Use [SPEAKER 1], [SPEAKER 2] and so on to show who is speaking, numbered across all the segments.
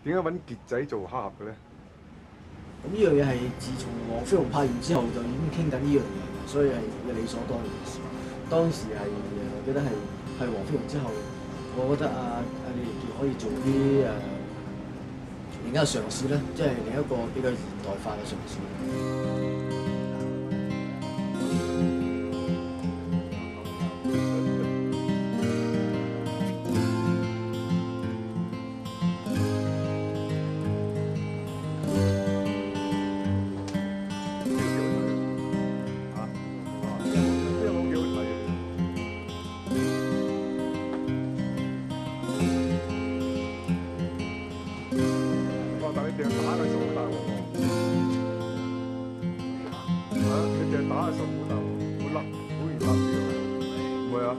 [SPEAKER 1] 點解揾傑仔做黑俠嘅咧？
[SPEAKER 2] 咁呢樣嘢係自從黃飛鴻拍完之後就已經傾緊呢樣嘢，所以係理所當然嘅事。當時係記得係黃飛鴻之後，我覺得李連杰可以做啲另一個嘗試咧，即係另一個比較現代化嘅嘗試。
[SPEAKER 1] 但你掟打嘅時候好大鑊喎，你掟打嘅時候好大鑊，會甩，好易甩嘅喎，唔會啊？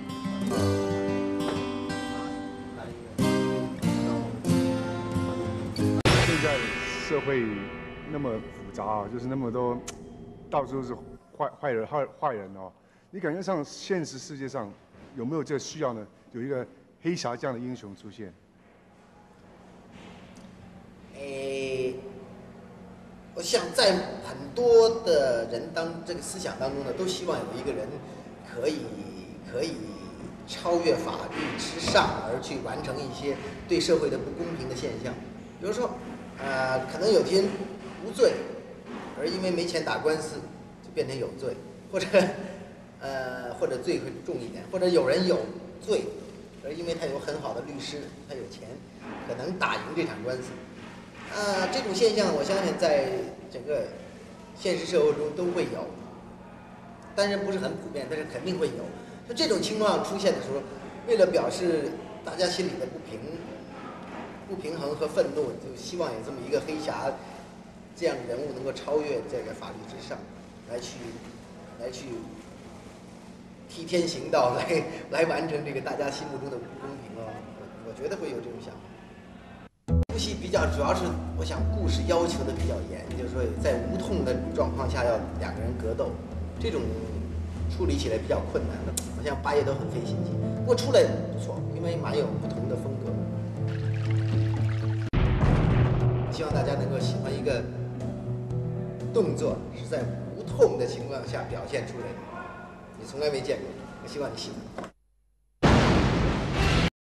[SPEAKER 1] 現在社會那麼複雜啊，就是那麼多，到處都是壞人哦。你感覺上現實世界上有沒有這個需要呢？有一個黑俠這樣的英雄出現？
[SPEAKER 3] 我想在很多的人这个思想当中呢，都希望有一个人可以超越法律之上，而去完成一些对社会的不公平的现象。比如说，可能有些人无罪，而因为没钱打官司就变成有罪，或者罪会重一点，或者有人有罪，而因为他有很好的律师，他有钱，可能打赢这场官司。这种现象我相信在整个现实社会中都会有，当然不是很普遍，但是肯定会有。就这种情况出现的时候，为了表示大家心里的不平衡和愤怒，就希望有这么一个黑侠这样人物能够超越这个法律之上，来去替天行道，来完成这个大家心目中的不公平哦。我觉得会有这种想法。这部戏比较主要是，我想故事要求的比较严，就是说在无痛的状况下要两个人格斗，这种处理起来比较困难的。我想八爷都很费心机，不过出来不错，因为蛮有不同的风格。希望大家能够喜欢一个动作是在无痛的情况下表现出来的，你从来没见过，我希望你喜欢。